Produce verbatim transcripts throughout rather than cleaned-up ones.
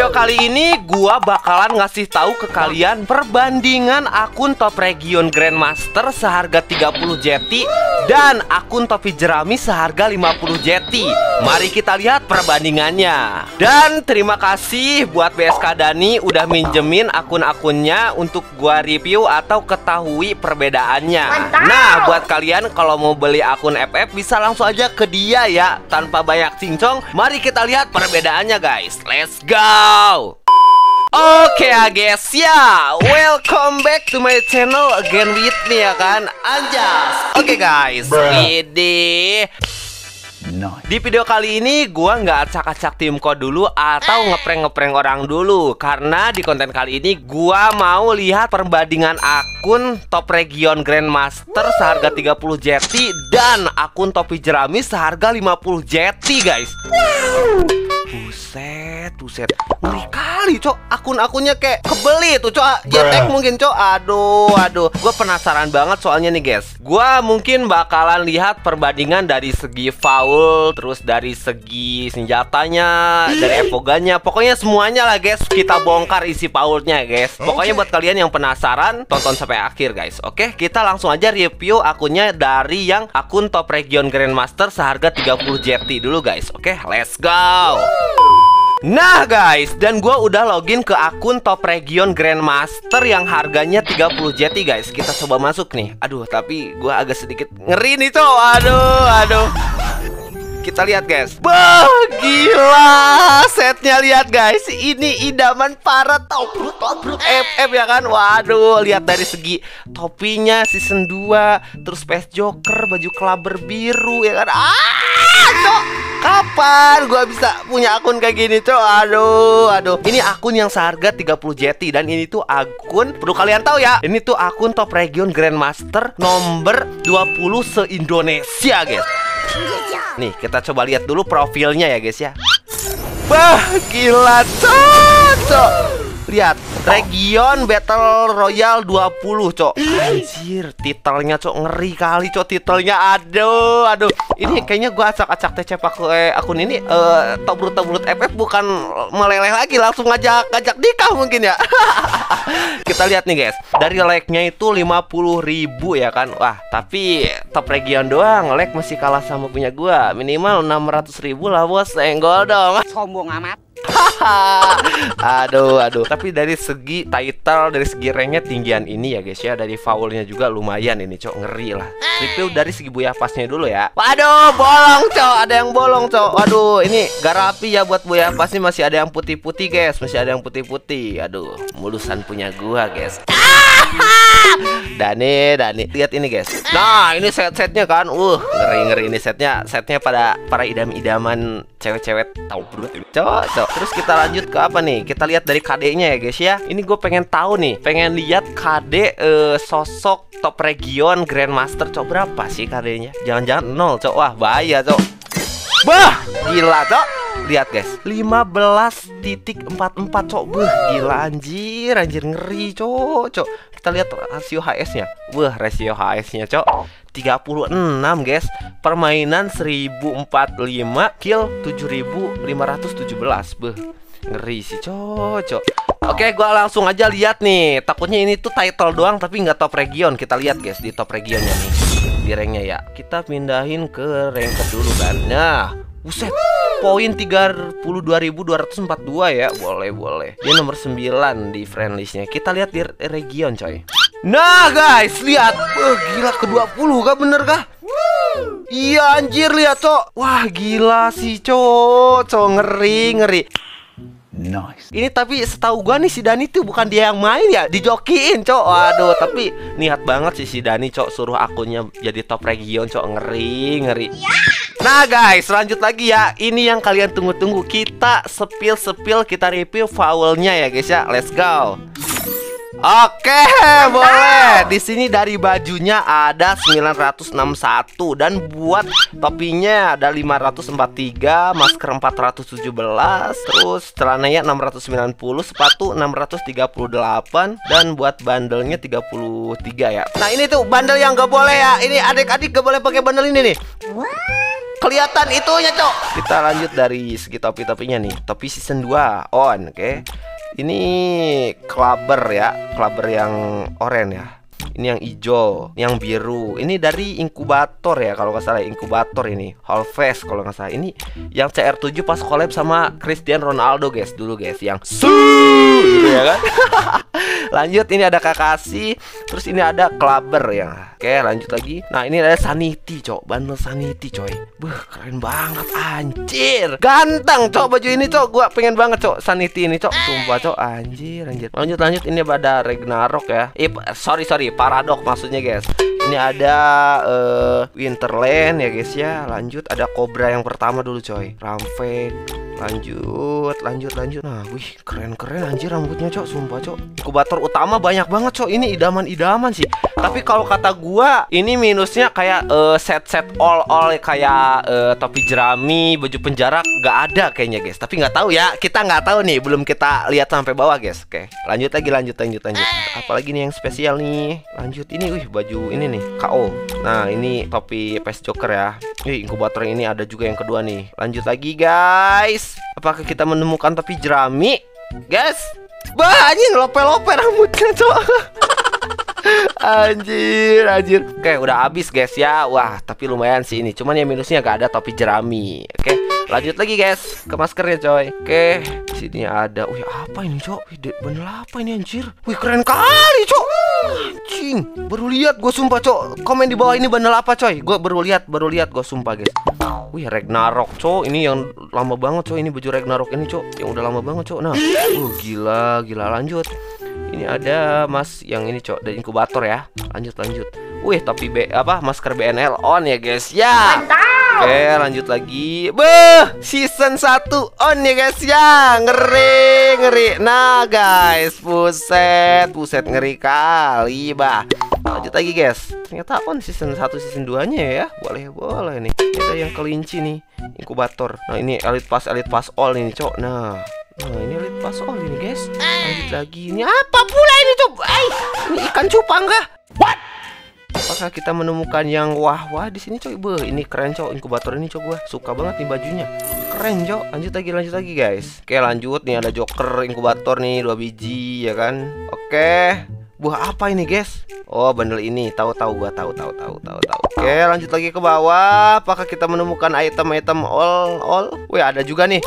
video kali ini gua bakalan ngasih tahu ke kalian perbandingan akun top region Grandmaster seharga tiga puluh jeti dan akun topi jerami seharga lima puluh jeti. Mari kita lihat perbandingannya. Dan terima kasih buat B S K Dani udah minjemin akun-akunnya untuk gua review atau ketahui perbedaannya. Mantap. Nah, buat kalian kalau mau beli akun F F bisa langsung aja ke dia ya, tanpa banyak cincong. Mari kita lihat perbedaannya guys. Let's go. Oke ya guys ya, welcome back to my channel again with me ya kan, Anjas. Oke guys, ini di video kali ini gua nggak acak-acak tim code dulu atau ngeprank-ngeprank orang dulu, karena di konten kali ini gua mau lihat perbandingan akun top region Grandmaster seharga tiga puluh jeti dan akun topi jerami seharga lima puluh jeti guys. Buset, buset, ngeri kali cok, akun-akunnya kayak kebeli tuh cok, jetek mungkin cok. Aduh, aduh, gue penasaran banget soalnya nih guys. Gue mungkin bakalan lihat perbandingan dari segi foul, terus dari segi senjatanya, dari evoganya, pokoknya semuanya lah guys. Kita bongkar isi foulnya guys. Pokoknya buat kalian yang penasaran, tonton sampai akhir guys. Oke, kita langsung aja review akunnya dari yang akun top region Grandmaster seharga tiga puluh jeti dulu guys. Oke, let's go. Nah guys, dan gue udah login ke akun top region Grandmaster yang harganya tiga puluh jeti guys. Kita coba masuk nih. Aduh, tapi gue agak sedikit ngeri nih cok. Aduh, aduh. Kita lihat guys. Bah, gila. Setnya lihat guys. Ini idaman para tobrut, tobrut F F ya kan. Waduh, lihat dari segi topinya season dua, terus Space Joker, baju clubber biru ya kan. Ah, cok. Kapan gua bisa punya akun kayak gini cok? Aduh, aduh. Ini akun yang seharga tiga puluh jeti. Dan ini tuh akun, perlu kalian tahu ya, ini tuh akun top region Grandmaster nomor dua puluh se-Indonesia guys. Nih, kita coba lihat dulu profilnya ya guys ya. Bah, gila cok, cok. Lihat, region Battle Royale dua puluh cok. Anjir, titelnya cok, ngeri kali cok titelnya. Aduh, aduh. Ini kayaknya gua acak-acak T C pakai akun ini uh, tobrut-tobrut F F bukan meleleh lagi, langsung ngajak ngajak nikah mungkin ya. Kita lihat nih guys. Dari like-nya itu lima puluh ribu ya kan. Wah, tapi top region doang like masih kalah sama punya gua. Minimal enam ratus ribu lah bos. Senggol dong. Sombong amat. Aduh, aduh. Tapi dari segi title, dari segi ranknya tinggian ini ya guys ya. Dari foulnya juga lumayan ini cok, ngeri lah. Review dari segi buaya pasnya dulu ya. Waduh, bolong cok, ada yang bolong cok. Waduh, ini gak rapi ya buat buaya pasnya, masih ada yang putih-putih guys. Masih ada yang putih-putih. Aduh, mulusan punya gua guys. Dani, Dani, lihat ini guys. Nah, ini set-setnya kan, uh, ngeri-ngeri ini setnya, setnya pada para idam-idaman cewek-cewek tahu bro, cok, cok. Terus kita lanjut ke apa nih? Kita lihat dari K D-nya ya guys ya. Ini gue pengen tahu nih, pengen lihat K D uh, sosok top region Grandmaster cok, berapa sih K D-nya? Jangan-jangan nol cok, wah bahaya cok. Bah, gila cok. Lihat guys, lima belas titik empat empat cok. Beuh, gila anjir, anjir ngeri cok, cok. Kita lihat rasio H S-nya. Wah, rasio H S-nya cok tiga puluh enam guys. Permainan seribu empat puluh lima, kill tujuh ribu lima ratus tujuh belas. Beuh, ngeri sih cok, cok. Oke, gua langsung aja lihat nih. Takutnya ini tuh title doang tapi nggak top region. Kita lihat guys di top regionnya nih, di ranknya ya. Kita pindahin ke rank dulu kan. Nah, buset, poin tiga puluh dua ribu dua ratus empat puluh dua ya. Boleh, boleh. Dia nomor sembilan di friend listnya. Kita lihat di region coy. Nah guys, lihat. Wah, gila ke dua puluh kah, bener kah? Iya anjir, lihat cok. Wah gila sih cok, cok, ngeri, ngeri. Nice. Ini tapi setahu gua nih si Dani tuh bukan dia yang main ya, dijokiin cok. Waduh, tapi niat banget sih si Dani cok, suruh akunnya jadi top region cok, ngeri, ngeri. Nah guys, lanjut lagi ya. Ini yang kalian tunggu-tunggu. Kita sepil-sepil, kita review foulnya ya guys ya. Let's go. Oke, boleh. Di sini dari bajunya ada sembilan ratus enam puluh satu dan buat topinya ada lima ratus empat puluh tiga, masker empat ratus tujuh belas, terus celananya enam ratus sembilan puluh, sepatu enam ratus tiga puluh delapan dan buat bandelnya tiga puluh tiga ya. Nah, ini tuh bandel yang gak boleh ya. Ini adik-adik gak boleh pakai bandel ini nih. kelihatan itunya, Cok. Kita lanjut dari segi topi-topinya nih. Topi season dua on, oke. Okay. Ini clubber ya, clubber yang oranye ya. Ini yang hijau, yang biru. Ini dari inkubator ya, kalau nggak salah inkubator ini. Hallfest kalau nggak salah. Ini yang C R tujuh pas collab sama Cristiano Ronaldo guys, dulu guys, yang su gitu ya kan. Lanjut, ini ada Kakashi. Terus ini ada clubber ya. Oke, lanjut lagi. Nah, ini ada Sanity, Cok. Bundle Sanity, coy. Buh, keren banget anjir. Ganteng, Cok, baju ini, Cok. Gua pengen banget, Cok, Sanity ini, Cok. Sumpah, Cok, anjir, anjir. Lanjut, lanjut. Ini ada Ragnarok ya. Eh, sorry, sorry. Paradox maksudnya guys. Ini ada uh, Winterland ya guys ya. Lanjut ada Cobra yang pertama dulu coy. Ramfek. Lanjut, lanjut, lanjut. Nah, wih, keren-keren anjir rambutnya, Cok. Sumpah, Cok. Inkubator utama banyak banget, Cok. Ini idaman-idaman sih. Tapi kalau kata gua, ini minusnya kayak uh, set-set all-all kayak uh, topi jerami, baju penjara nggak ada kayaknya, guys. Tapi nggak tahu ya. Kita nggak tahu nih, belum kita lihat sampai bawah, guys. Oke. Lanjut lagi, lanjut, lanjut, lanjut. Apalagi nih yang spesial nih. Lanjut ini, wih, baju ini nih, K O. Nah, ini topi P E S Joker ya. Ih, inkubator ini ada juga yang kedua nih. Lanjut lagi, guys. Apakah kita menemukan topi jerami? Guys, bah, anjing lope-lope rambutnya, Cok. Anjir, anjir. Oke, udah habis guys ya. Wah, tapi lumayan sih ini. Cuman ya minusnya gak ada topi jerami. Oke, lanjut lagi guys ke maskernya, coy. Oke, sini ada. Wih, apa ini, Cok? Wih, bener apa ini anjir? Wih, keren kali, Cok. Anjing, baru lihat gue sumpah, Cok. Komen di bawah ini bener apa, coy? Gue baru lihat, baru lihat gue sumpah, guys. Wih, Ragnarok, Cok. Ini yang lama banget, Cok. Ini baju Ragnarok ini, Cok. Yang udah lama banget, Cok. Nah, uh, gila, gila. Lanjut. Ini ada mas yang ini, Cok, dari inkubator ya. Lanjut, lanjut. Wih, topi B apa masker B N L on ya guys ya. Mantap. Oke, lanjut lagi. Beuh, season satu on ya guys ya. Ngeri, ngeri. Nah guys, buset, buset, ngeri kali bah. Lanjut lagi guys. Ternyata on season satu, season dua nya ya. Boleh, boleh nih. Ini ada yang kelinci nih, inkubator. Nah, ini elite pass, elite pass all ini, Cok. Nah, Nah, ini elite pass all ini guys. Lanjut lagi. Ini apa pula ini, Cok? Eh, ini ikan cupang kah? What? Apakah kita menemukan yang wah-wah di sini, Cok? Beuh, ini keren, Cok. Inkubator ini, Cok, gua suka banget nih bajunya. Keren, Cok. Lanjut lagi, lanjut lagi, guys. Oke, lanjut. Nih ada Joker inkubator nih, dua biji ya kan. Oke. Buah apa ini, guys? Oh, bundle ini. Tahu-tahu gua, tahu, tahu, tahu, tahu, tahu. Oke, lanjut lagi ke bawah. Apakah kita menemukan item-item all all? Wih, ada juga nih.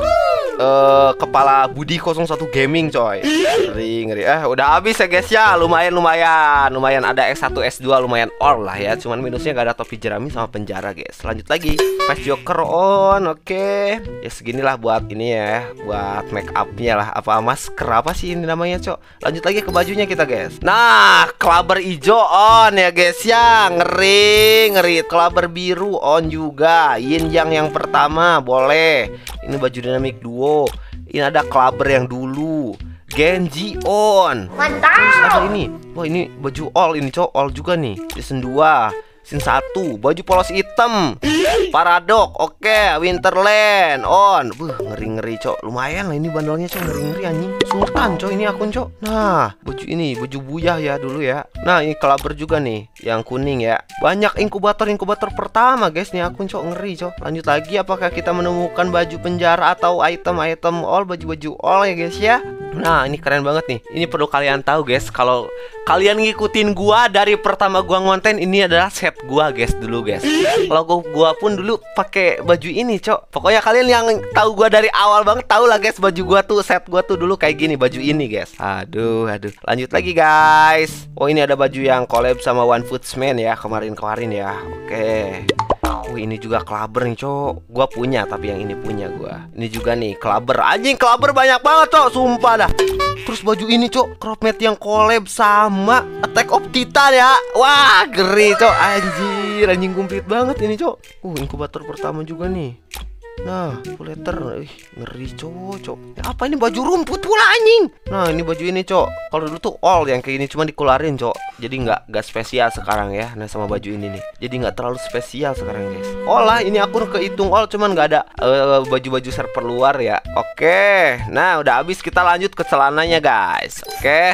Uh, kepala Budi nol satu Gaming, coy. Ngeri, ngeri. Eh, udah habis ya guys ya. Lumayan, lumayan. Lumayan ada S satu, S dua, lumayan all lah ya. Cuman minusnya gak ada topi jerami sama penjara, guys. Lanjut lagi. Face Joker on. Oke. Okay. Ya seginilah buat ini ya. Buat make up-nya lah. Apa masker apa sih ini namanya, Cok? Lanjut lagi ke bajunya kita, guys. Nah, clubber hijau on ya guys ya. Ngeri, ngeri. Clubber biru on juga. Yin Yang yang pertama boleh. Ini baju dinamik duo. Ini ada clubber yang dulu. Genji on. Mantap. Terus ada ini. Wah, ini baju all ini, Cok. All juga nih. Season dua, season satu. Baju polos hitam. Paradox. Oke, Winterland on. Buh, ngeri-ngeri, Cok. Lumayan lah ini bandelnya, Cok. Ngeri-ngeri anjing. Sultan, Cok, ini akun, Cok. Nah, baju ini, baju buyah ya dulu ya. Nah, ini clubber juga nih, yang kuning ya. Banyak inkubator-inkubator pertama, guys. Nih akun, Cok, ngeri, Cok. Lanjut lagi, apakah kita menemukan baju penjara atau item-item all, baju-baju all ya, guys ya. Nah, ini keren banget nih. Ini perlu kalian tahu, guys. Kalau kalian ngikutin gua dari pertama gua ngonten, ini adalah set gua, guys, dulu, guys. Logo gua pun dulu pakai baju ini, Cok. Pokoknya kalian yang tahu gua dari awal banget tahu lah, guys, baju gua tuh, set gua tuh dulu kayak gini, baju ini, guys. Aduh, aduh. Lanjut lagi, guys. Oh, ini ada baju yang collab sama One Footsman ya, kemarin-kemarin ya. Oke. Oh, ini juga clubber nih, Cok. Gua punya, tapi yang ini punya gua. Ini juga nih, clubber. Anjing, clubber banyak banget, Cok. Sumpah dah. Terus baju ini, Cok, crop mate yang collab sama Attack of Titan ya. Wah, ngeri, Cok. Anjir, anjing komplit banget ini, Cok. Uh, inkubator pertama juga nih. Nah, full letter. Ih, ngeri, Cok, Cok. Ya, apa ini baju rumput pula anjing? Nah, ini baju ini, Cok. Kalau dulu tuh all yang kayak ini cuma dikeluarin, Cok. Jadi nggak nggak spesial sekarang ya. Nah, sama baju ini nih. Jadi nggak terlalu spesial sekarang, guys. Oh lah, ini akun kehitung all, cuman nggak ada baju-baju uh, server luar ya. Oke. Nah, udah habis, kita lanjut ke celananya, guys. Oke.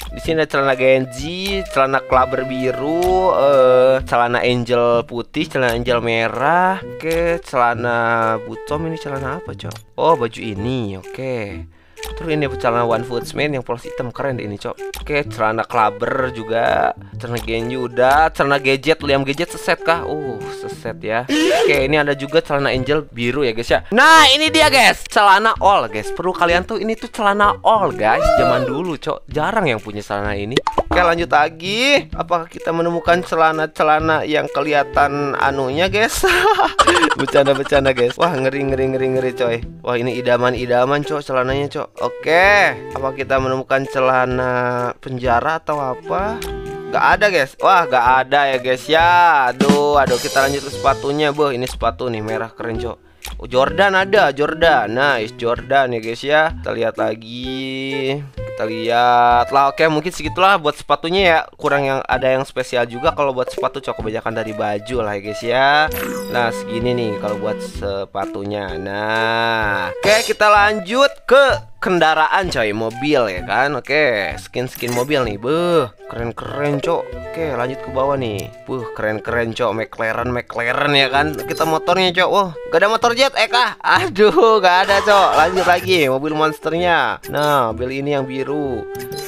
Di sini ada celana Genji, celana Clubber biru, eh celana Angel putih, celana Angel merah. Oke, celana Butom ini celana apa, Cok? Oh, baju ini. Oke. Terus ini celana One Footsman yang polos hitam, keren deh ini, Cok. Oke, celana Clubber juga, celana Genji udah, celana Gadget, Liam Gadget seset kah? Uh, seset ya. Oke, ini ada juga celana Angel biru ya, guys ya. Nah, ini dia, guys, celana all, guys. Perlu kalian tuh, ini tuh celana all, guys. Zaman dulu, Cok, jarang yang punya celana ini. Oke, lanjut lagi. Apakah kita menemukan celana-celana yang kelihatan anunya, guys? Bercanda-bercanda, guys. Wah, ngeri ngeri ngeri ngeri, coy. Wah, ini idaman-idaman, Cok, celananya, Cok. Oke, apa kita menemukan celana penjara atau apa? Gak ada, guys. Wah, gak ada ya, guys ya. Aduh, aduh, kita lanjut ke sepatunya. Boh, ini sepatu nih, merah keren, Cok. Oh, Jordan ada, Jordan. Nice, Jordan ya, guys ya. Kita lihat lagi. Kita lihat lah. Oke, mungkin segitulah buat sepatunya ya. Kurang yang ada yang spesial juga kalau buat sepatu, Cok. Kebanyakan dari baju lah ya, guys ya. Nah, segini nih kalau buat sepatunya. Nah, oke, kita lanjut ke kendaraan, coy, mobil ya kan. Oke, skin-skin mobil nih. Beuh, keren-keren, Cok. Oke, lanjut ke bawah nih. Buh, keren-keren, Cok. McLaren, McLaren ya kan. Kita motornya, Cok. Wah, gak ada motor jet, eh kah? Aduh, gak ada, Cok. Lanjut lagi, mobil monsternya. Nah, mobil ini yang biru.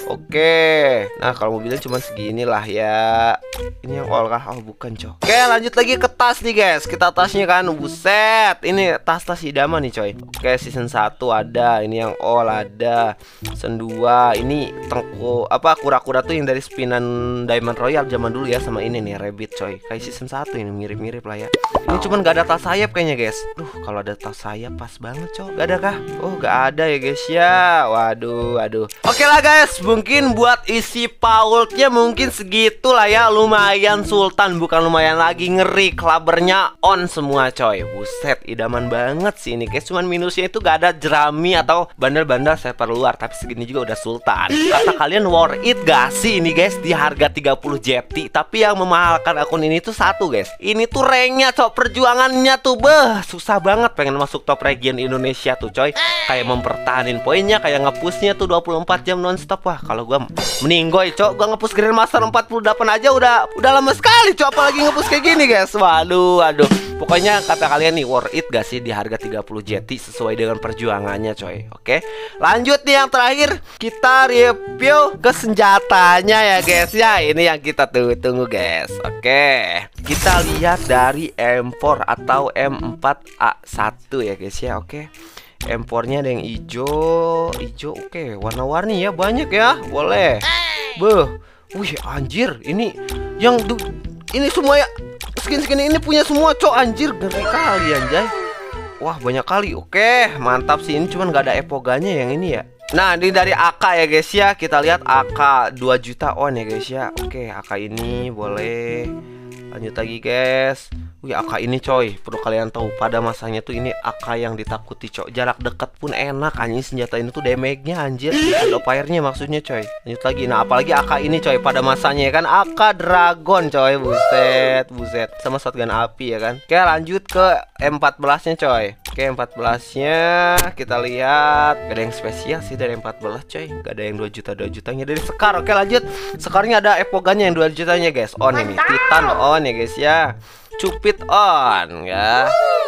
Oke. Nah, kalau mobilnya cuma segini lah ya. Ini yang all kah? Oh, bukan, Cok. Oke, lanjut lagi ke tas nih, guys. Kita tasnya kan, buset. Ini tas-tas idaman nih, coy. Oke, season satu ada. Ini yang all ada. Season dua ini tengku apa kura-kura tuh yang dari spinan Diamond Royal zaman dulu ya, sama ini nih Rabbit, coy. Kayak season satu ini mirip-mirip lah ya. Ini cuman gak ada tas sayap kayaknya, guys. Duh, kalau ada tas sayap pas banget, Cok. Gak ada kah? Oh, gak ada ya, guys ya. Waduh, aduh. Oke lah, guys. Mungkin buat isi paultnya mungkin segitulah ya. Lumayan sultan, bukan lumayan lagi, ngeri. Clubbernya on semua, coy. Buset, idaman banget sih ini, guys. Cuman minusnya itu gak ada jerami atau bandel-bandel server luar. Tapi segini juga udah sultan. Kata kalian worth it gak sih ini, guys? Di harga tiga puluh J T. Tapi yang memahalkan akun ini tuh satu, guys. Ini tuh ranknya, Cok. Perjuangannya tuh beh susah banget pengen masuk top region Indonesia tuh, coy. Kayak mempertahanin poinnya, kayak ngepushnya tuh dua puluh empat jam nonstop. Wah, kalau gua meninggoy, Cok. Gua ngepush Grandmaster empat puluh delapan aja udah udah lama sekali, Cok. Apalagi ngepush kayak gini, guys. Waduh, aduh. Pokoknya kata kalian nih, worth it gak sih di harga tiga puluh J T sesuai dengan perjuangannya, coy. Oke. Lanjut nih yang terakhir, kita review ke senjatanya ya, guys ya. Ini yang kita tunggu-tunggu, guys. Oke. Kita lihat dari M empat atau M empat A satu ya, guys ya. Oke. M empat-nya ada yang hijau, hijau. Oke, warna-warni ya, banyak ya. Boleh. Beuh. Wih, anjir, ini yang ini semua ya. Skin-skin ini punya semua, Cok. Anjir, ngeri kali, anjay. Wah, banyak kali. Oke, mantap sih. Ini cuman gak ada epoganya yang ini ya. Nah, ini dari A K ya, guys ya. Kita lihat A K dua juta on ya, guys ya. Oke, A K ini boleh. Lanjut lagi, guys. Wih, A K ini, coy, perlu kalian tahu, pada masanya tuh ini A K yang ditakuti, Cok. Jarak dekat pun enak, anjing. Senjata ini tuh damage-nya, anjir. Fire-nya maksudnya, coy. Lanjut lagi. Nah, apalagi A K ini, coy, pada masanya ya kan. A K Dragon, coy. Buset, buset. Sama shotgun api ya kan. Oke, lanjut ke M empat belas-nya, coy. Oke, M empat belas-nya kita lihat. Gak ada yang spesial sih dari M empat belas, coy. Gak ada yang dua juta dua jutanya dari Scar. Oke, lanjut. Scarnya ada epoganya yang dua jutanya, guys. On ini. Titan on ya, guys ya. Cupid on ya.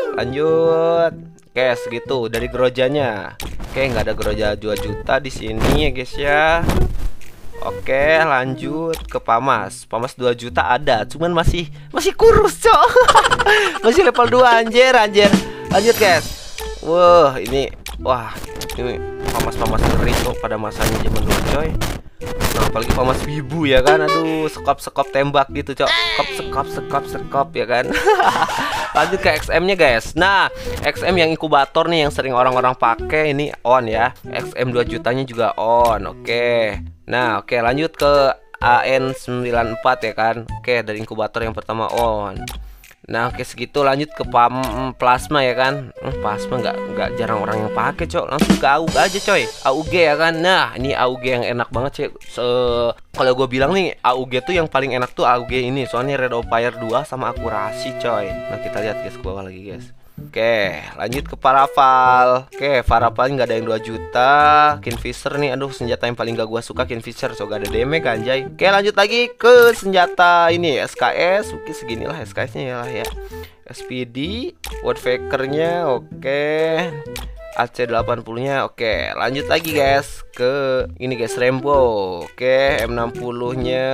Lanjut. Oke, segitu dari gerojanya. Oke, nggak ada geroja dua juta di sini ya, guys ya. Oke, lanjut ke Pamas. Pamas dua juta ada, cuman masih masih kurus, Cok. Masih level dua, anjir, anjir. Lanjut, guys. Wah, ini wah, ini Pamas-pamas ngeri, Cok, pada masanya zaman dulu, coy. Nah, apalagi Pamas Wibu ya kan. Aduh, sekop-sekop tembak gitu, Cok. Sekop, sekop, sekop, sekop ya kan. Lanjut ke X M-nya, guys. Nah, X M yang inkubator nih yang sering orang-orang pakai ini on ya. X M dua jutanya juga on. Oke. Nah, oke, lanjut ke A N sembilan empat ya kan. Oke, dari inkubator yang pertama on. Nah, oke, segitu. Lanjut ke pam plasma ya kan. hmm, Plasma nggak nggak jarang orang yang pakai, Cok. Langsung ke A U G aja, coy. A U G ya kan. Nah, ini A U G yang enak banget, sih. Se kalau gue bilang nih, A U G tuh yang paling enak tuh A U G ini. Soalnya Red of Fire dua sama akurasi, coy. Nah, kita lihat, guys, ke bawah lagi, guys. Oke, lanjut ke Paraval. Oke, Paraval nggak ada yang dua juta. Kingfisher nih, aduh senjata yang paling gak gua suka Kingfisher, so gak ada damage anjay. Oke, lanjut lagi ke senjata ini S K S. Mungkin seginilah S K S-nya ya lah ya. S P D, Woodpecker-nya, oke. A C delapan puluh-nya, oke. Lanjut lagi guys ke ini guys, Rainbow. Oke, M enam puluh-nya.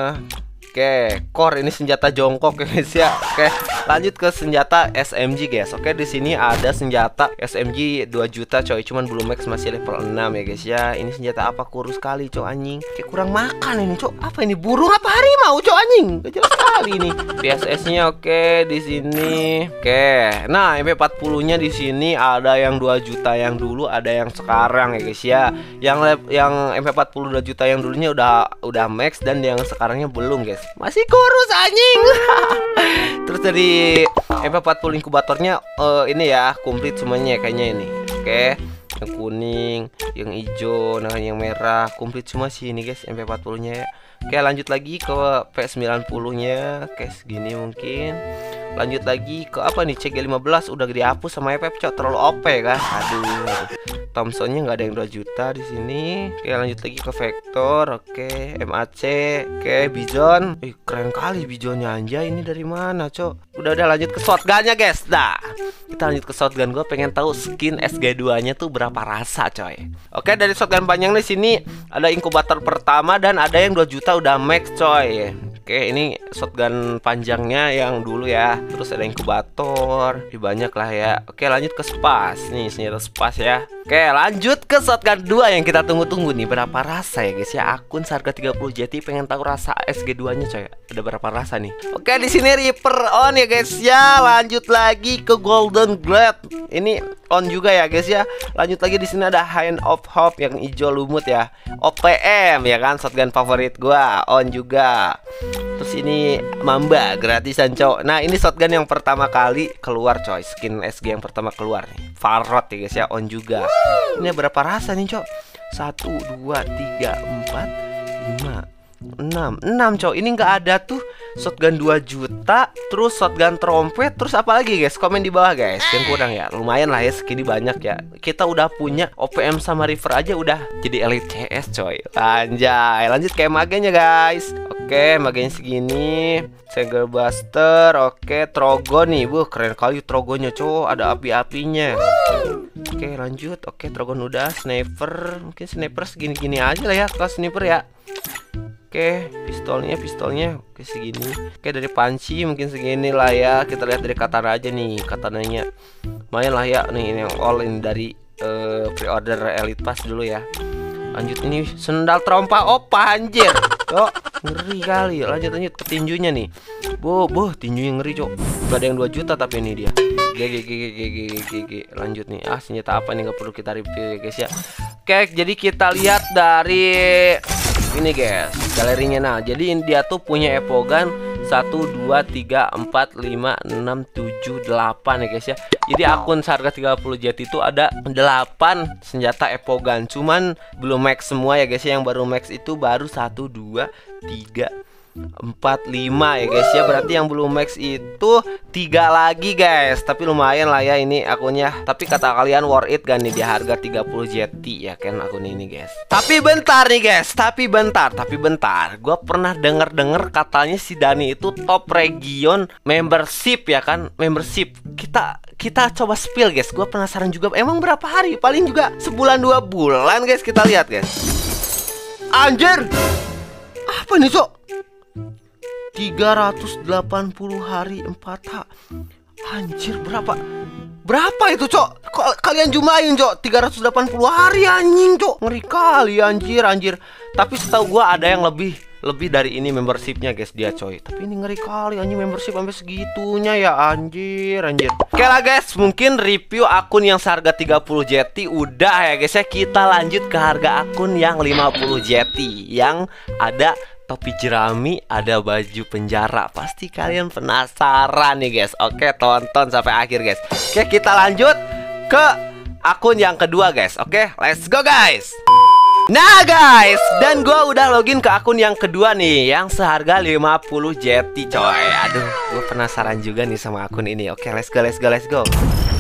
Oke, core ini senjata jongkok ya guys ya. Oke, lanjut ke senjata S M G guys. Oke, di sini ada senjata S M G dua juta coy, cuman belum max, masih level enam ya guys ya. Ini senjata apa, kurus kali coy anjing. Kayak kurang makan ini coy. Apa ini, burung apa harimau coy anjing? Gak jelas sekali ini. P S S-nya oke di sini. Oke. Nah, M P empat puluh-nya di sini ada yang dua juta yang dulu, ada yang sekarang ya guys ya. Yang yang M P empat puluh dua juta yang dulunya udah udah max, dan yang sekarangnya belum guys. Masih kurus anjing. Terus dari M P empat puluh inkubatornya uh, ini ya komplit semuanya kayaknya ini. Oke, yang kuning, yang hijau, nah yang merah komplit semua sih ini guys M P empat puluh-nya ya. Oke, lanjut lagi ke P sembilan puluh-nya. Oke, segini mungkin. Lanjut lagi ke apa nih, C G lima belas udah dihapus sama F F cok, terlalu O P kan. Aduh. Thompson-nya nggak ada yang dua juta di sini. Oke, lanjut lagi ke Vector. Oke, M A C. Oke, Bison. Ih, keren kali Bisonnya anjay. Ini dari mana, cok? Udah udah lanjut ke shotgun-nya, guys. Nah, kita lanjut ke shotgun. Gue pengen tahu skin S G dua-nya tuh berapa rasa, coy. Oke, dari shotgun panjang di sini ada inkubator pertama dan ada yang dua juta udah max, coy. Oke, ini shotgun panjangnya yang dulu ya. Terus ada inkubator. Lebih banyak lah ya. Oke, lanjut ke spas. Nih, senjata spas ya. Oke, lanjut ke shotgun dua yang kita tunggu-tunggu nih. Berapa rasa ya guys ya? Akun seharga tiga puluh J T pengen tahu rasa S G dua-nya coy. Ada berapa rasa nih? Oke, di sini Reaper on ya guys ya. Lanjut lagi ke Golden Glade. Ini on juga ya guys ya. Lanjut lagi di sini ada Hand of Hope yang hijau lumut ya. O P M ya kan, shotgun favorit gua on juga. Terus ini Mamba gratisan cowok. Nah, ini shotgun yang pertama kali keluar coy. Skin S G yang pertama keluar nih. Farrot ya guys ya, on juga. Ini berapa rasa nih cok? Satu, dua, tiga, empat, lima, enam. Enam cok. Ini nggak ada tuh shotgun dua juta. Terus shotgun trompet. Terus apa lagi guys? Komen di bawah guys. Yang kurang ya. Lumayan lah ya, segini banyak ya. Kita udah punya O P M sama River aja udah jadi elite C S coy. Anjay. Lanjut kayak magenya guys. Oke, magenya segini. Segel Buster. Oke, Trogon nih. Wuh, keren kali Trogonnya cowok. Ada api-apinya. Oke, lanjut. Oke, Trogon udah. Sniper. Mungkin sniper segini-gini aja lah ya. Kelas sniper ya. Oke, pistolnya, pistolnya. Oke, segini. Oke, dari panci mungkin segini lah ya. Kita lihat dari katana aja nih. Katananya lumayan lah ya. Nih, ini yang all in dari uh, pre-order Elite Pass dulu ya. Lanjut ini sendal trompa opa anjir. Cok, ngeri kali. Lanjut lanjut ke tinjunya nih. Boh, boh, tinjunya ngeri, cok. Gak ada yang dua juta tapi ini dia. G G G G G G G G. Lanjut nih. Ah, senjata apa nih, gak perlu kita review ya guys ya. Oke, jadi kita lihat dari ini guys, galerinya. Nah, jadi dia tuh punya epogan satu, dua, tiga, empat, lima, enam, tujuh, delapan ya guys ya. Jadi akun seharga tiga puluh J T itu ada delapan senjata epogan. Cuman belum max semua ya guys ya. Yang baru max itu baru satu, dua, tiga, empat, lima ya guys ya. Berarti yang belum max itu tiga lagi guys. Tapi lumayan lah ya ini akunnya. Tapi kata kalian worth it kan nih di harga tiga puluh J T ya kan akun ini guys. Tapi bentar nih guys. Tapi bentar Tapi bentar Gue pernah denger-denger katanya si Dani itu top region membership ya kan. Membership. Kita kita coba spill guys. Gue penasaran juga. Emang berapa hari? Paling juga sebulan dua bulan guys. Kita lihat guys. Anjir. Apa nih cok? tiga ratus delapan puluh hari empat H. Anjir, berapa? Berapa itu, cok? Kok kalian jumain, cok? tiga ratus delapan puluh hari anjing, cok. Ngeri kali anjir, anjir. Tapi setahu gua ada yang lebih lebih dari ini membershipnya, guys, dia, coy. Tapi ini ngeri kali anjing membership sampai segitunya ya, anjir, anjir. Oke lah, guys, mungkin review akun yang seharga tiga puluh J T udah ya, guys ya. Kita lanjut ke harga akun yang lima puluh J T yang ada topi jerami, ada baju penjara. Pasti kalian penasaran nih guys. Oke, tonton sampai akhir guys. Oke, kita lanjut ke akun yang kedua guys. Oke, let's go guys. Nah guys, dan gua udah login ke akun yang kedua nih, yang seharga lima puluh jeti coy. Aduh, gue penasaran juga nih sama akun ini. Oke, let's go, let's go, let's go.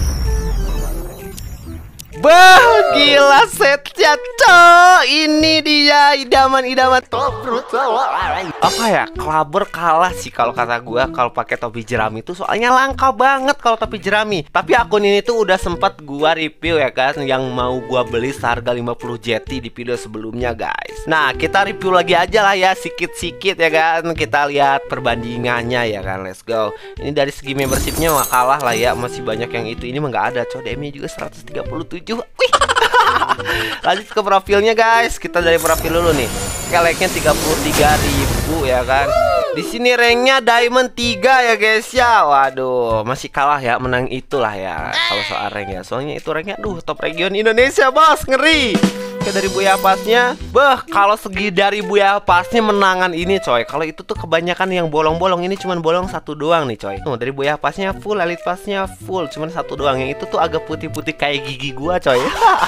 Bah, gila setnya coy. Ini dia idaman-idaman top. Apa ya, Clubber kalah sih kalau kata gua kalau pakai topi jerami itu, soalnya langka banget kalau topi jerami. Tapi akun ini tuh udah sempat gua review ya kan, yang mau gua beli seharga lima puluh jeti di video sebelumnya guys. Nah, kita review lagi aja lah ya, sikit-sikit ya kan. Kita lihat perbandingannya ya kan, let's go. Ini dari segi membershipnya mah kalah lah ya, masih banyak yang itu. Ini mah nggak ada coy, D M-nya juga seratus tiga puluh tujuh. Wih. Lanjut ke profilnya guys. Kita dari profil dulu nih. Like-nya tiga puluh tiga ribu ya kan. Di sini ranknya diamond tiga ya guys ya. Waduh, masih kalah ya, menang itulah ya kalau soal rank ya. Soalnya itu ranknya duh top region Indonesia bos, ngeri. Oke, dari Buya Pasnya, beh, kalau segi dari Buya Pasnya menangan ini coy. Kalau itu tuh kebanyakan yang bolong-bolong, ini cuman bolong satu doang nih coy. Tuh, dari Buya Pasnya full, Elite Pasnya full, cuman satu doang. Yang itu tuh agak putih-putih kayak gigi gua coy.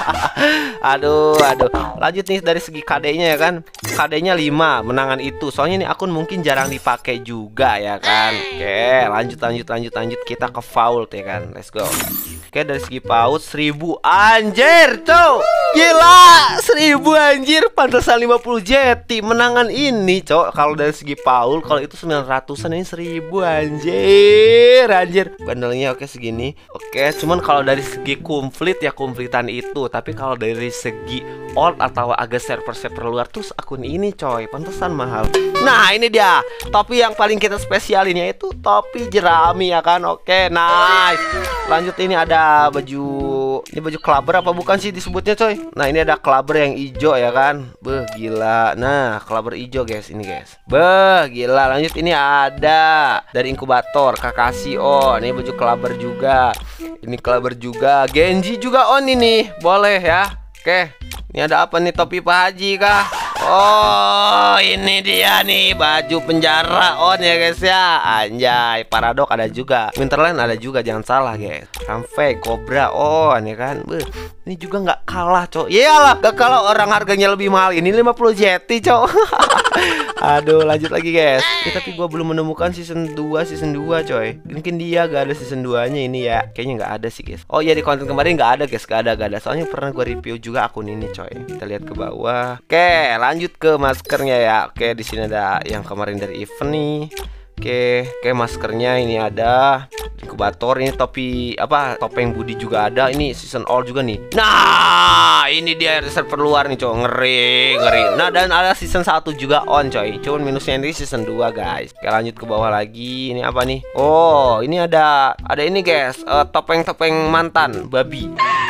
Aduh, aduh. Lanjut nih dari segi K D-nya ya kan. K D-nya lima, menangan itu. Soalnya ini akun mungkin jarang dipakai juga ya kan. Oke, lanjut lanjut lanjut lanjut kita ke Vault ya kan. Let's go. Oke, dari segi paut seribu. Anjir, cow. Gila, seribu anjir, pantesan lima puluh jeti menangan ini, cok. Kalau dari segi Paul, kalau itu sembilan ratusan, ini seribu anjir, anjir. Bandelnya oke segini. Oke, cuman kalau dari segi komplit ya komplitan itu, tapi kalau dari segi old atau agak server-server luar tuh akun ini, coy, pantesan mahal. Nah, ini dia. Topi yang paling kita spesialin yaitu topi jerami ya kan. Oke, nice. Lanjut ini ada baju, ini baju clubber apa bukan sih disebutnya, coy? Nah, ini ada clubber yang hijau ya kan. Beh, gila. Nah, clubber hijau guys, ini guys. Beh, gila. Lanjut ini ada dari inkubator Kakashi. Oh, ini baju clubber juga. Ini clubber juga. Genji juga on ini. Boleh ya. Oke. Ini ada apa nih, topi Pak Haji kah? Oh, ini dia nih baju penjara on ya guys ya. Anjay, Paradok ada juga. Winterland ada juga, jangan salah guys. Ramfe, Cobra on ya kan. Beuh, ini juga nggak kalah, cok. Iyalah, gak kalah orang harganya lebih mahal. Ini lima puluh jeti, cok. Aduh, lanjut lagi guys. Ya, tapi gua belum menemukan season dua, season dua coy. Mungkin dia gak ada season dua-nya ini ya. Kayaknya nggak ada sih guys. Oh iya, di konten kemarin nggak ada guys, gak ada, gak ada. Soalnya pernah gua review juga akun ini coy. Kita lihat ke bawah. Oke, lanjut ke maskernya ya. Oke, di sini ada yang kemarin dari event nih. Oke, oke maskernya ini ada. Inkubator ini topi apa? Topeng Budi juga ada. Ini season all juga nih. Nah, ini dia server luar nih, coy. Ngeri, ngeri. Nah, dan ada season satu juga on, coy. Cuman minusnya ini season dua, guys. Oke, lanjut ke bawah lagi. Ini apa nih? Oh, ini ada ada ini, guys. Uh, topeng-topeng mantan babi.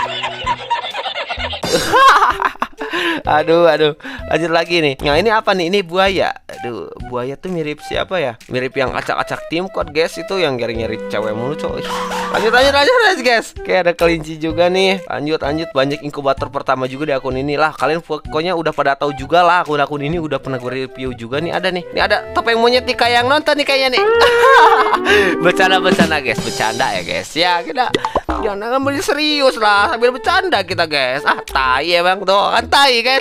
Aduh, aduh. Lanjut lagi nih. Nah, ini apa nih? Ini buaya. Aduh, buaya tuh mirip siapa ya? Mirip yang acak-acak tim code, guys. Itu yang nyari-nyari cewek mulu, coy. Lanjut, lanjut, lanjut, lanjut, guys. Oke, ada kelinci juga nih. Lanjut, lanjut. Banyak inkubator pertama juga di akun ini lah. Kalian pokoknya udah pada tahu juga lah. Akun-akun ini udah pernah gue review juga nih. Ada nih. Ini ada topeng monyet nih, kayak yang nonton nih kayaknya nih. Bercanda-bercanda, guys. Bercanda ya, guys. Ya, kita jangan ngambil serius lah, sambil bercanda kita, guys. Ah, tai emang tuh, kan tai kan.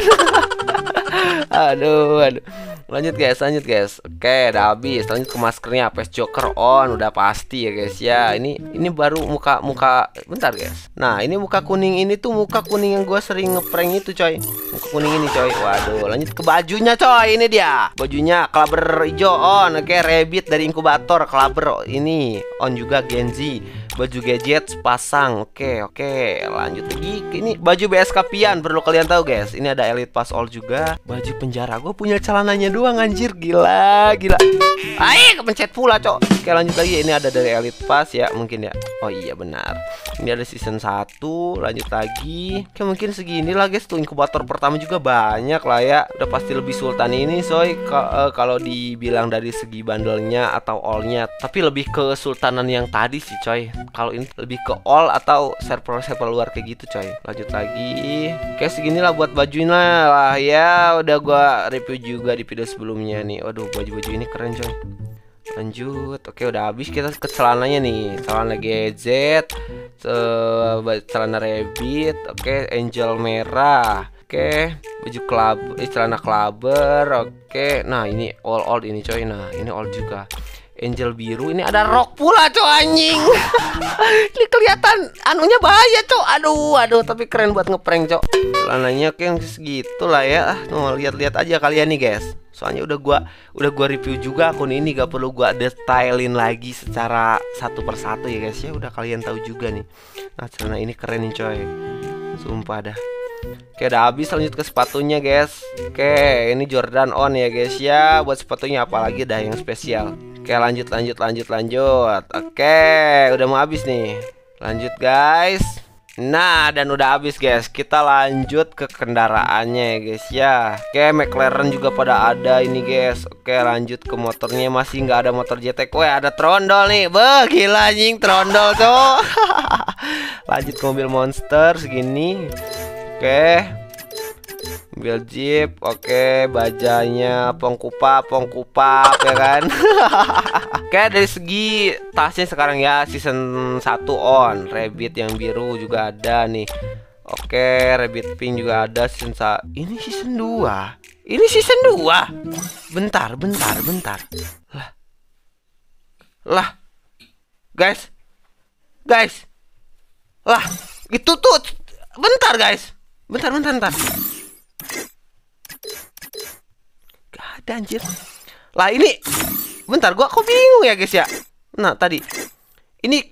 Aduh, aduh. Lanjut guys, lanjut guys. Oke, udah habis. Lanjut ke maskernya, Face Joker on, udah pasti ya guys ya. Ini ini baru muka muka bentar guys. Nah, ini muka kuning ini tuh muka kuning yang gue sering ngeprank itu, coy. Muka kuning ini, coy. Waduh, lanjut ke bajunya, coy. Ini dia. Bajunya clubber hijau on. Oke, rabbit dari inkubator, clubber ini on juga Genji. Baju gadget pasang. Oke, oke. Lanjut lagi. Ini baju B S K Pian, perlu kalian tahu guys. Ini ada Elite Pass All juga. Baju penjara. Gue punya celananya doang anjir. Gila, gila. Aih, kepencet pula, cok. Oke, lanjut lagi. Ini ada dari Elite Pass ya, mungkin ya. Oh iya, benar. Ini ada season satu. Lanjut lagi. Oke, mungkin segini lah guys. Tuh inkubator pertama juga banyak lah ya. Udah pasti lebih sultan ini, soy. uh, Kalau dibilang dari segi bandelnya atau all-nya. Tapi lebih ke sultanan yang tadi sih, coy. Kalau ini lebih ke all atau server-server luar kayak gitu, coy. Lanjut lagi. Oke, seginilah buat bajunya lah ya. Udah gua review juga di video sebelumnya nih. Waduh, baju-baju ini keren, coy. Lanjut. Oke, udah habis. Kita ke celananya nih. Celana G Z, celana rabbit. Oke, angel merah. Oke, baju club, eh, celana clubber. Oke, nah ini all old ini coy. Nah ini old juga. Angel biru, ini ada rok pula coy anjing. Ini kelihatan anunya bahaya coy. Aduh, aduh, tapi keren buat ngeprank coy. Celananya kayak segitu lah ya. Nah, lihat-lihat aja kalian nih guys. Soalnya udah gua udah gua review juga akun ini, gak perlu gua detailin lagi secara satu persatu ya guys ya. Udah kalian tahu juga nih. Nah, celana ini keren nih coy. Sumpah dah. Oke, udah habis, lanjut ke sepatunya guys. Oke, ini Jordan On ya guys ya. Buat sepatunya apalagi dah yang spesial. Oke, lanjut lanjut lanjut lanjut. Oke, udah mau habis nih. Lanjut guys. Nah, dan udah habis guys. Kita lanjut ke kendaraannya ya guys ya. Oke, McLaren juga pada ada ini guys. Oke, lanjut ke motornya, masih nggak ada motor J T K. Weh, ada trondol nih. Beh, gila anjing, trondol tuh. Lanjut ke mobil monster segini. Oke, mobil Jeep. Oke, bajanya pongkupa, pongkupa ya kan. Oke, dari segi tasnya sekarang ya season satu on. Rabbit yang biru juga ada nih. Oke, Rabbit pink juga ada season satu. Ini season dua. Ini season dua. Bentar, bentar, bentar. Lah. Lah. Guys. Guys. Lah, itu tuh bentar guys. Bentar, bentar, bentar. Gak ada anjir. Lah ini, bentar, gua kok bingung ya guys ya. Nah tadi Ini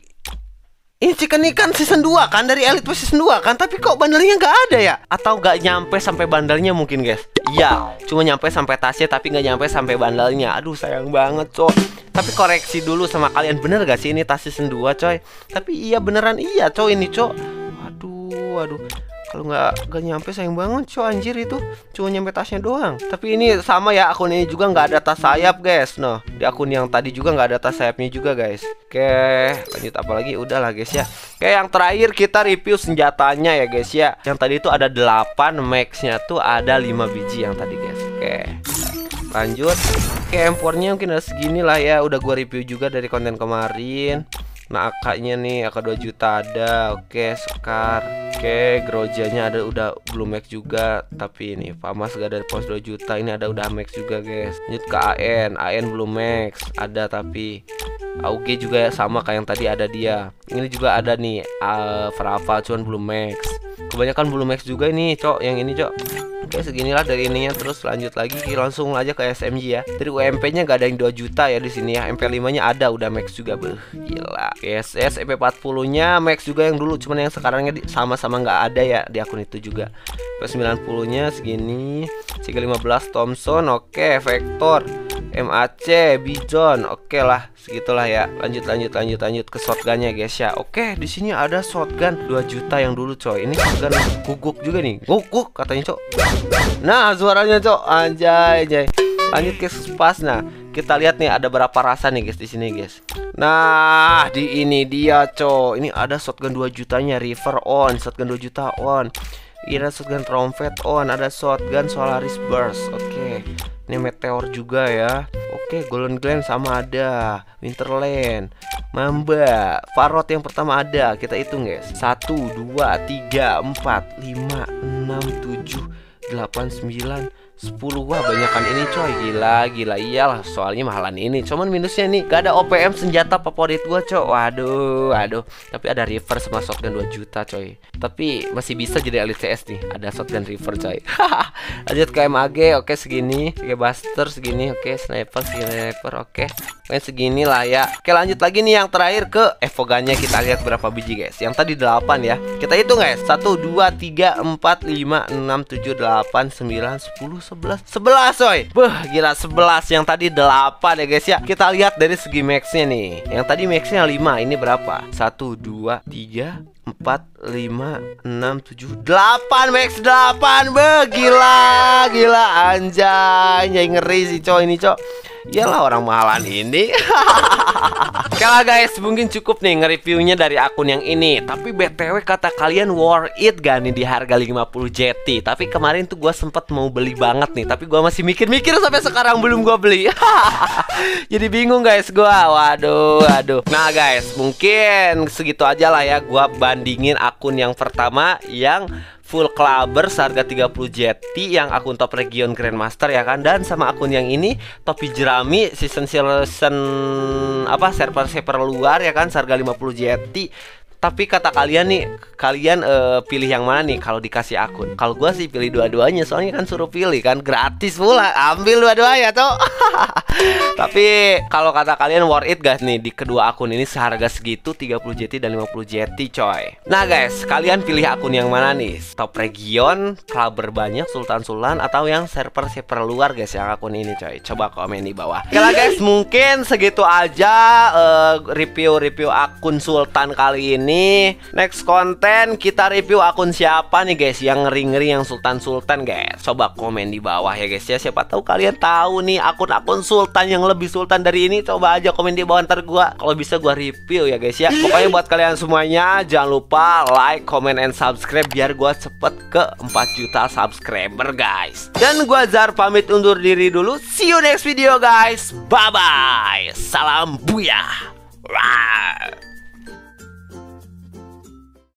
Ini chicken ikan season dua kan, dari Elite Pass season dua kan. Tapi kok bandelnya gak ada ya? Atau gak nyampe sampai bandelnya mungkin guys. Iya, cuma nyampe sampai tasnya tapi gak nyampe sampai bandelnya. Aduh sayang banget coy. Tapi koreksi dulu sama kalian, bener gak sih ini tas season dua coy? Tapi iya beneran iya coy ini coy. Aduh, aduh. Kalau nggak nggak nyampe sayang banget coy anjir, itu cuma nyampe tasnya doang. Tapi ini sama ya, akun ini juga nggak ada tas sayap guys. Noh, di akun yang tadi juga nggak ada tas sayapnya juga guys. Oke, lanjut apa lagi? Udahlah guys ya. Oke, yang terakhir kita review senjatanya ya guys ya. Yang tadi itu ada delapan, maxnya tuh ada lima biji yang tadi guys. Oke, lanjut. Oke, M empat-nya mungkin ada segini lah ya. Udah gua review juga dari konten kemarin. Nah, A K-nya nih, A K dua juta ada. Oke, Scar. Oke, Grojanya ada, udah belum max juga. Tapi ini Famas gak ada pos dua juta. Ini ada udah max juga guys. Lanjut ke A N. A N belum max, ada tapi A U G juga sama kayak yang tadi ada dia. Ini juga ada nih, uh, Frava cuman belum max. Kebanyakan belum max juga ini cok, yang ini cok. Oke, seginilah dari ininya. Terus lanjut lagi, langsung aja ke S M G ya. Dari U M P-nya gak ada yang dua juta ya di sini ya. M P lima-nya ada, udah max juga. Beuh, gila. S S M P empat puluh-nya max juga yang dulu, cuman yang sekarangnya sama-sama nggak ada ya di akun itu juga. P sembilan puluh-nya segini. tiga lima belas Thompson, oke, Vector, M A C, Bijon, oke lah, segitulah ya. Lanjut lanjut lanjut lanjut ke shotgunnya guys ya. Oke, di sini ada shotgun dua juta yang dulu coy. Ini shotgun guguk juga nih. Guguk katanya cok. Nah, suaranya cok, anjay, anjay. Lanjut ke spas. Nah, kita lihat nih ada berapa rasa nih guys di sini guys. Nah, di ini dia cok. Ini ada shotgun dua jutanya, River on, shotgun dua juta on. Ini ada shotgun Trompet on, ada shotgun Solaris Burst. Oke, ini Meteor juga ya. Oke, Golden Glen sama ada, Winterland, Mamba, Farot yang pertama ada. Kita hitung guys, satu, dua, tiga, empat, lima, enam, tujuh, delapan, sembilan, sepuluh. Wah, banyakan ini coy. Gila, gila. Iyalah, soalnya mahalan ini. Cuman minusnya nih, gak ada O P M senjata favorit gua coy. Waduh, waduh. Tapi ada River sama shotgun dua juta coy. Tapi masih bisa jadi Elite C S nih. Ada shotgun River coy. Lanjut ke M A G. Oke, segini. Oke, Buster segini. Oke, Sniper, Sniper. Oke, main segini lah ya. Oke, lanjut lagi nih yang terakhir ke Evogannya. Kita lihat berapa biji guys. Yang tadi delapan ya. Kita hitung guys. satu, dua, tiga, empat, lima, enam, tujuh, delapan, sembilan, sepuluh, sebelas. sebelas coy. Beuh, gila, sebelas. Yang tadi delapan ya guys ya. Kita lihat dari segi maxnya nih. Yang tadi maxnya lima. Ini berapa? satu, dua, tiga, empat, lima, enam, tujuh, delapan. Max delapan. Beuh, gila. Gila anjay. Anjay, ngeri sih coy ini coy. Iyalah, orang mahalan ini. Oke lah guys, mungkin cukup nih nge-reviewnya dari akun yang ini. Tapi B T W kata kalian worth it gak nih di harga lima puluh J T? Tapi kemarin tuh gue sempet mau beli banget nih, tapi gue masih mikir-mikir sampai sekarang belum gue beli. Jadi bingung guys gue. Waduh, waduh. Nah guys, mungkin segitu aja lah ya gue bandingin akun yang pertama yang full clubber seharga tiga puluh jeti yang akun top region grandmaster ya kan, dan sama akun yang ini topi jerami season season apa server server luar ya kan seharga lima puluh jeti. Tapi kata kalian nih, kalian uh, pilih yang mana nih kalau dikasih akun? Kalau gua sih pilih dua-duanya, soalnya kan suruh pilih kan, gratis pula, ambil dua-duanya tuh. Tapi kalau kata kalian worth it guys nih di kedua akun ini seharga segitu tiga puluh jeti dan lima puluh jeti coy. Nah guys, kalian pilih akun yang mana nih? Top region, clubber banyak, Sultan Sulan, atau yang server-server luar guys yang akun ini coy? Coba komen di bawah. Oke lah guys, mungkin segitu aja review-review uh, akun Sultan kali ini. Next konten kita review akun siapa nih guys yang ngeri-ngeri yang Sultan-Sultan guys. Coba komen di bawah ya guys ya. Siapa tahu kalian tahu nih akun-akun Sultan yang lebih Sultan dari ini. Coba aja komen di bawah, ntar gua kalau bisa gua review ya guys ya. Pokoknya buat kalian semuanya jangan lupa like, comment, and subscribe biar gua cepet ke empat juta subscriber guys. Dan gua Zar pamit undur diri dulu. See you next video guys. Bye bye. Salam buyah. Wah.